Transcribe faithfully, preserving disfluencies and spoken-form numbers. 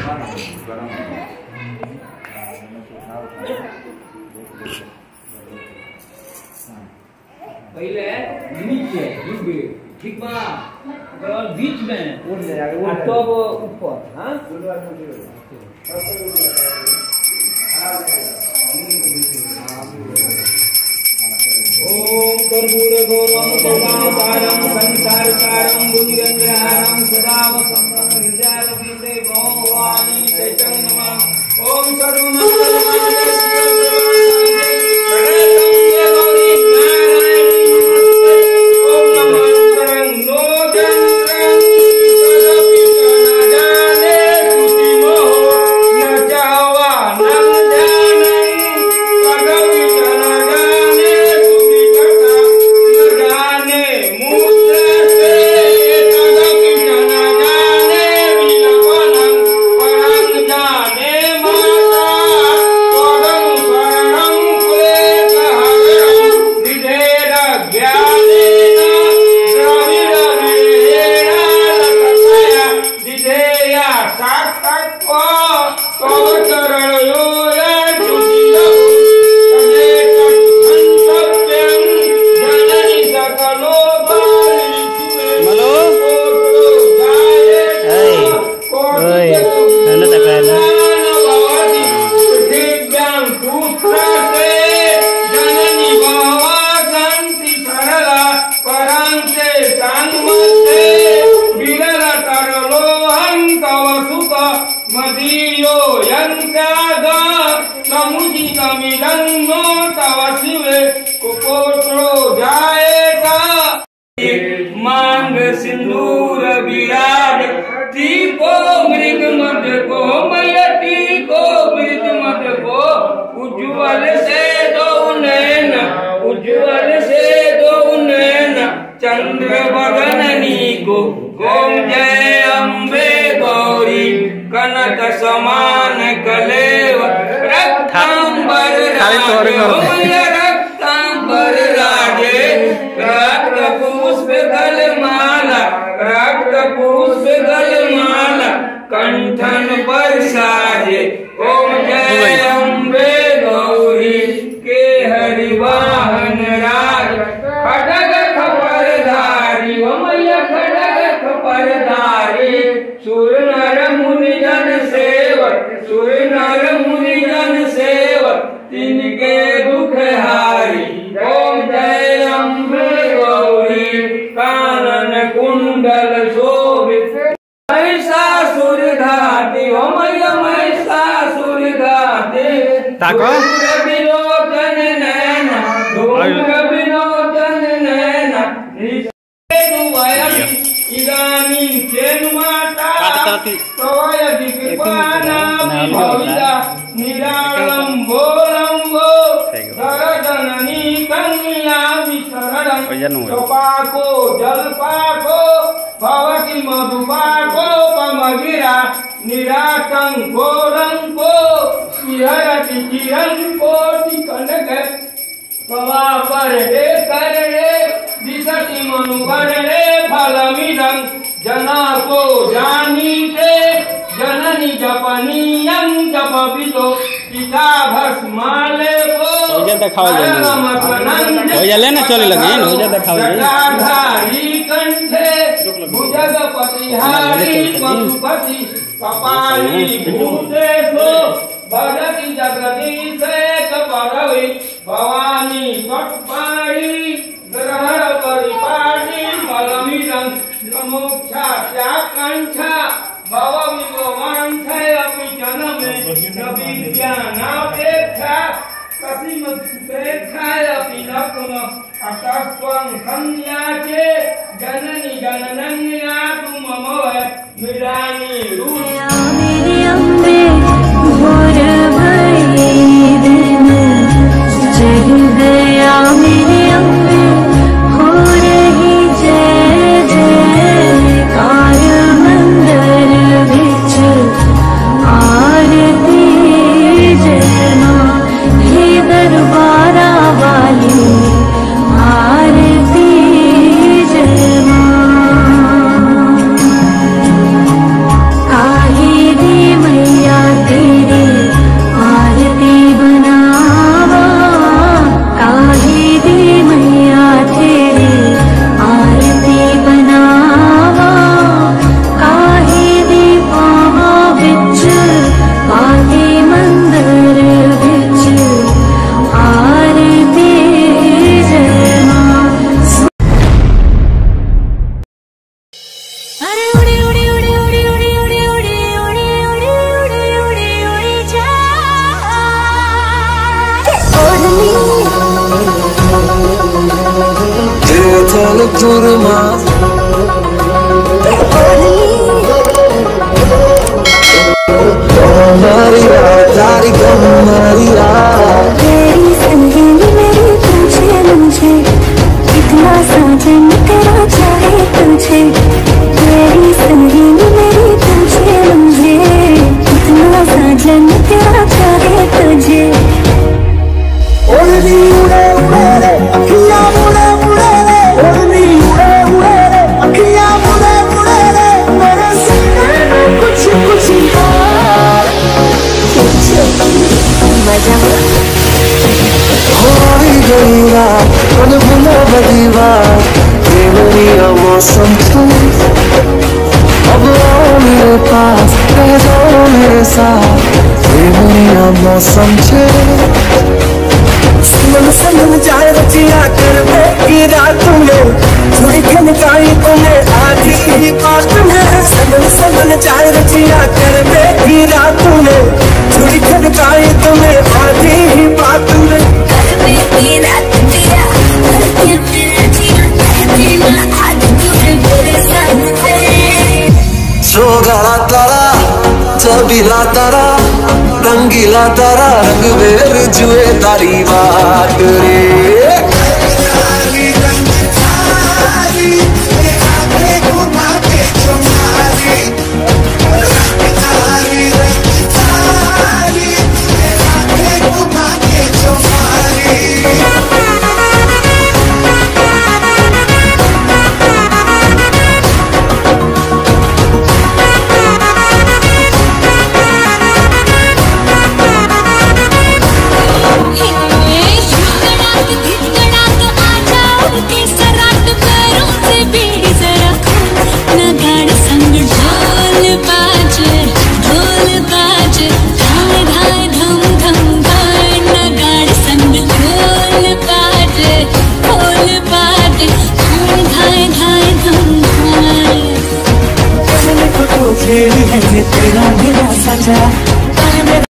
पहले नीचे ठीक बा बीच में तो ऊपर हाँ ओम कर्पूर गौरम करुणासारम संसारसारम बुद्धिरंजनहारम सदा वसंतम हृदयारविंदे भगवानी चैतन्यम ओम मांग सिंदूर विराज टीको मृग मध को मैया टीको मृग मध को उज्ज्वल से दो नैन उज्ज्वल से दो नैन चंद्र बगननी को ओम जय अम्बे गौरी कनक समान कलेव रक्तांबर राजे रक्तांबर राजे रक्त पुष्प गलमाला रक्त पुष्प गलमाला कंठन पर साजे ओम जय अम्बे गौरी के हरिवाहन राज खड़ग खपरधारी ओ मैया खड़ग खपरधारी सुर नर मुनि जन सेवक सुर नर मुनि जन सेवक तिनके दुख हारी ओम जय अम्बे गौरी कानन कुंडल शोभित महिषासुर घाती ओ मैया महिषासुर घाती ताको विलोचन नैना धूम्र विलोचन नैना इदानीं चेन्माता तवय दिक्पाना भविता निरालंबो लंबो धरजननी कन्या विशरणं सोपाको जलपाको भवति मधुपाको पमगिरा निराटंको रंको विहरति चिरंकोटि कनक पवा पर हे कर रे दिशति मनुवर रे फलमिदं जना को जानीते जननी जपनीयं जपवितो पिता भस्माले को हो जा देखाओ जल्दी हो जा लेना चले लगी हो जा देखाओ जल्दी कंठे भुजगपति हारी पशुपति कपाली भूतेषु भजति जगदीश कपरवि भवानी कटपाणी ग्रहण परिपाटी फलमिदं मोक्षा त्यागकंठा भव विवंशय अपि जनमे विज्ञानापेक्षा कसिमपेक्षाय अपि न पुनः अतस्त्वं संज्ञाते जननी जननन्या तु मम मृडानि दया मेरे अम्बे हो रही जय जयकार मंदिर बिच आरती जय मां हे दरबारा वाली आरती सुरमा Maria, तारी गम Maria तेरी संगीनी मेरी पूछे मुझे कितना साजन तेरा चाहे तुझे तेरी संगीनी मेरी पूछे मुझे कितना साजन तेरा चाहे तुझे ओढ़नी उड़े उड़े रे अखियां मुड़े मुड़े रे ओढ़नी उड़े उड़े रे अखियां मुड़े मुड़े रे मेरे सीने में कुछ कुछ मजा होई गई रात मन भुला बड़ी बात प्रेमनिया मौसम तू अब आओ मेरे पास रह जाओ मेरे साथ प्रेमनिया मौसम छे मन सनम जाए रचिया कर बेकी रात में थोड़ी खनकाई तुम्हें आधी ही बात में सनम सनम जाए रचिया कर बेकी रात में थोड़ी खनकाई तुम्हें आधी ही बात में सोगला तारा चबीला तारा रंगीला तारा रंग बेर जुए तारी बात रे तेरा मेरा सजा